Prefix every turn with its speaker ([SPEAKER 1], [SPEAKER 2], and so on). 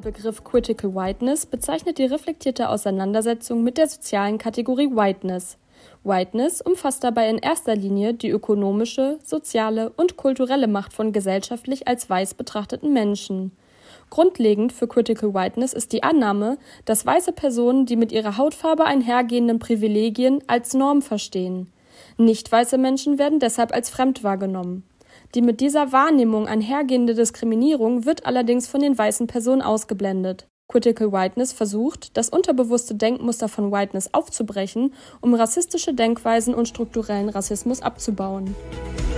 [SPEAKER 1] Begriff Critical Whiteness bezeichnet die reflektierte Auseinandersetzung mit der sozialen Kategorie Whiteness. Whiteness umfasst dabei in erster Linie die ökonomische, soziale und kulturelle Macht von gesellschaftlich als weiß betrachteten Menschen. Grundlegend für Critical Whiteness ist die Annahme, dass weiße Personen die mit ihrer Hautfarbe einhergehenden Privilegien als Norm verstehen. Nicht weiße Menschen werden deshalb als fremd wahrgenommen. Die mit dieser Wahrnehmung einhergehende Diskriminierung wird allerdings von den weißen Personen ausgeblendet. Critical Whiteness versucht, das unterbewusste Denkmuster von Whiteness aufzubrechen, um rassistische Denkweisen und strukturellen Rassismus abzubauen.